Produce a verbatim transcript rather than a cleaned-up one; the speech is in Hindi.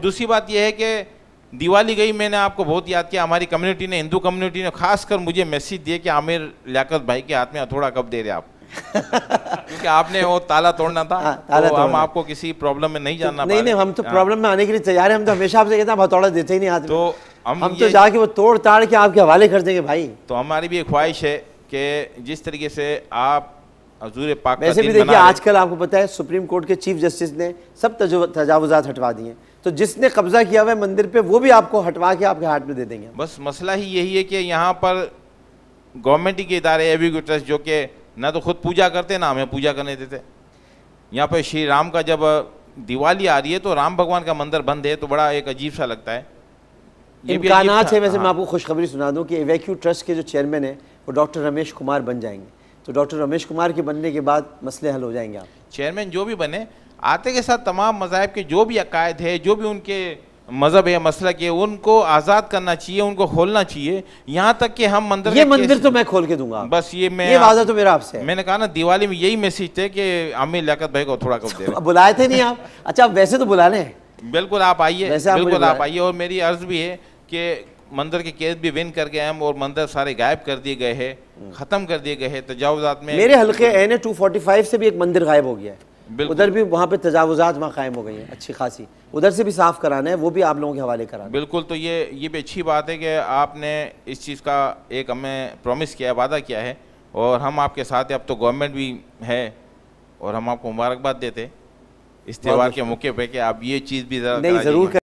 दूसरी बात यह है कि दिवाली गई, मैंने आपको बहुत याद किया, हमारी कम्युनिटी ने, हिंदू कम्युनिटी ने खासकर मुझे मैसेज दिए कि आमिर लियाकत भाई के हाथ में हथौड़ा कब दे रहे आप क्योंकि आपने वो ताला तोड़ना था। हाँ, ताला तो तोड़ना। हम आपको किसी प्रॉब्लम में नहीं जानना। नहीं नहीं, हम तो प्रॉब्लम में आने के लिए तैयार हैं। हम तो हमेशा आपसे कहते हैं हथौड़ा देते ही नहीं हाथ में। तो हम, हम तो जाके वो तोड़ ताड़ के आपके हवाले कर देंगे भाई। तो हमारी भी एक ख्वाहिश है कि जिस तरीके से आप हजूर पाक का वैसे भी दिन देखिए मना रहे- आजकल आपको पता है सुप्रीम कोर्ट के चीफ जस्टिस ने सब तजावुजात हटवा दिए, तो जिसने कब्जा किया हुआ है मंदिर पे वो भी आपको हटवा के आपके हाथ में दे देंगे। बस मसला ही यही है कि यहाँ पर गवर्नमेंट के इदारे एबी ट्रस्ट जो कि ना तो खुद पूजा करते ना हमें पूजा करने देते। यहाँ पर श्री राम का जब दिवाली आ रही है तो राम भगवान का मंदिर बंद है तो बड़ा एक अजीब सा लगता है। ये भी अजीब इम्कानात सा- है। वैसे मैं हाँ। आपको खुशखबरी सुना दूं कि एवैक्यू ट्रस्ट के जो चेयरमैन है वो डॉक्टर रमेश कुमार बन जाएंगे। तो डॉक्टर रमेश कुमार के बनने के बाद मसले हल हो जाएंगे। आप चेयरमैन जो भी बने, आते के साथ तमाम मज़ाहिब के जो भी अकायद है, जो भी उनके मज़हब है, मसलक है, उनको आज़ाद करना चाहिए, उनको खोलना चाहिए। यहाँ तक कि हम मंदिर ये का मंदिर केस- तो मैं खोल के दूंगा। बस ये मैं ये वादा तो मेरा आपसे है। मैंने कहा ना दिवाली में यही मैसेज थे कि आमिर लियाकत भाई को थोड़ा कब दे रहे। बुलाए थे नहीं आप? अच्छा, वैसे तो बुला लें। बिल्कुल आप आइए, वैसे आप मुझे बिल्कुल आप बुलाएं। आइए। और मेरी अर्ज भी है कि मंदिर के केस भी विन करके हम और मंदिर सारे गायब कर दिए गए हैं, ख़त्म कर दिए गए हैं तजावुजात में। मेरे हल्के N A two forty five से भी एक मंदिर गायब हो गया है। बिल्कुल। उधर भी वहाँ पे तजावुजात वहाँ कायम हो गई हैं अच्छी खासी। उधर से भी साफ कराना है, वो भी आप लोगों के हवाले कराना है। बिल्कुल। तो ये ये भी अच्छी बात है कि आपने इस चीज़ का एक हमें प्रॉमिस किया है, वादा किया है, और हम आपके साथ हैं। अब तो गवर्नमेंट भी है और हम आपको मुबारकबाद देते इस त्यौहार के मौके पे कि आप ये चीज़ भी ज़रा नहीं, करा ज़रूर दीजिए।